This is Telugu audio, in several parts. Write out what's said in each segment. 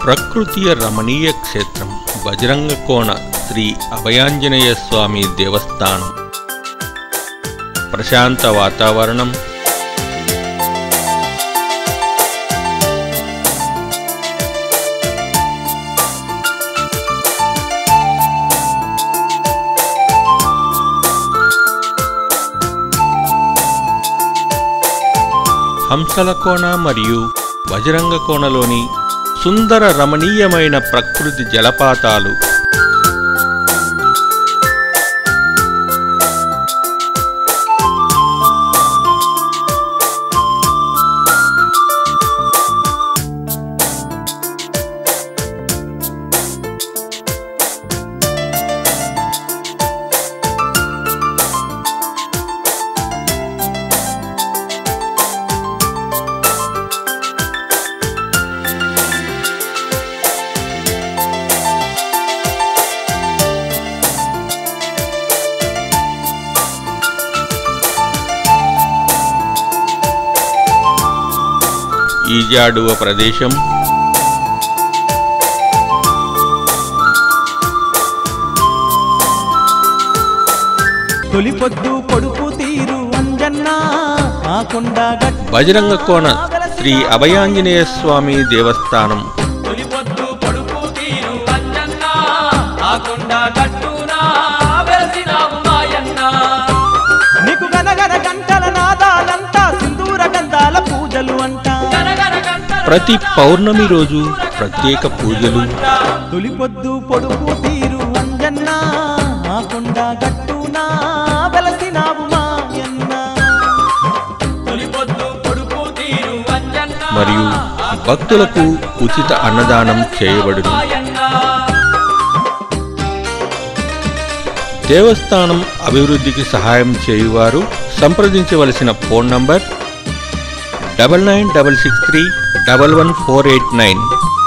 ప్రకృతియ రమణీయ క్షేత్రం బజరంగ కోన శ్రీ అభయాంజనేయ స్వామి దేవస్థానం. ప్రశాంత వాతావరణం, హంసల కోన మరియు బజరంగ కోనలోని సుందర రమణీయమైన ప్రకృతి జలపాతాలు, ఈజాడువ ప్రదేశం, తొలిపొద్దు పొడుపు తీరు అంజన్న బజరంగ కోన శ్రీ అభయాంజనేయ స్వామి దేవస్థానం. తొలిపొద్దు పొడుపు తీరు అంజన్న ఆకొండ గట్టున వెలసినావు మాయన్న. నీకు గనగన గంటల నాదాలంతా సింధూర గంధాల పూజలు అంట. ప్రతి పౌర్ణమి రోజు ప్రత్యేక పూజలు. తొలిపొద్దు పొడుపు తీరు అంజన్న ఆకొండ గట్టున వెలసినావు మాయన్న. తొలిపొద్దు పొడుపు తీరు అంజన్న మరియు భక్తులకు ఉచిత అన్నదానం చేయబడును. దేవస్థానం అభివృద్ధికి సహాయం చేయువారు సంప్రదించవలసిన ఫోన్ నంబర్ 9966311489.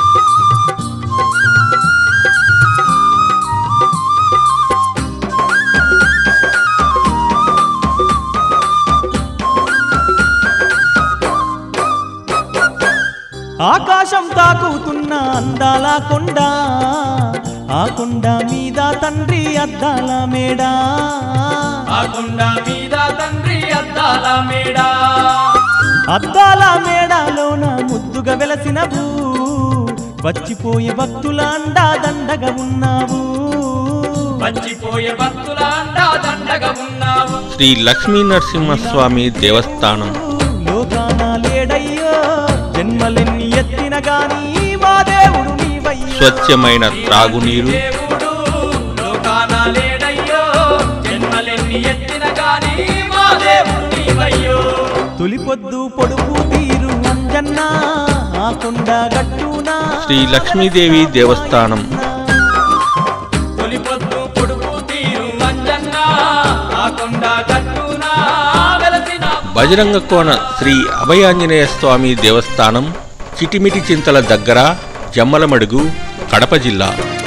ఆకాశం తాకుతున్న అందాల కొండ, ఆ కొండ మీద తండ్రి అద్దాల మేడ, ఆ కొండ మీద తండ్రి అద్దాల మేడ. అద్దాల మేడలోన ముద్దుగా వెలసినవు, వచ్చిపోయే భక్తుల అండా దండగా ఉన్నావు, వచ్చిపోయే భక్తుల అండా దండగా ఉన్నావు. శ్రీ లక్ష్మీ నరసింహస్వామి దేవస్థానం. లోకాన లేడయ్యో జన్మలెన్ని ఎత్తిన గాని మా దేవుడు నీవయ్యో. స్వచ్ఛమైన త్రాగునీరు, లోకాన లేడయ్యో జన్మలెన్ని ఎత్తిన గాని మా దేవుడు నీవయ్యో. తొలిపొద్దు పొడుపు తీరు అంజన్న ఆకొండ గట్టున శ్రీ లక్ష్మీదేవి దేవస్థానం. తొలిపొద్దు పొడుపు తీరు అంజన్న ఆకొండ గట్టున వెలసిన బజరంగ కోన శ్రీ అభయాంజనేయ స్వామి దేవస్థానం చిటిమిటి చింతల దగ్గర, జమ్మలమడుగు, కడప జిల్లా.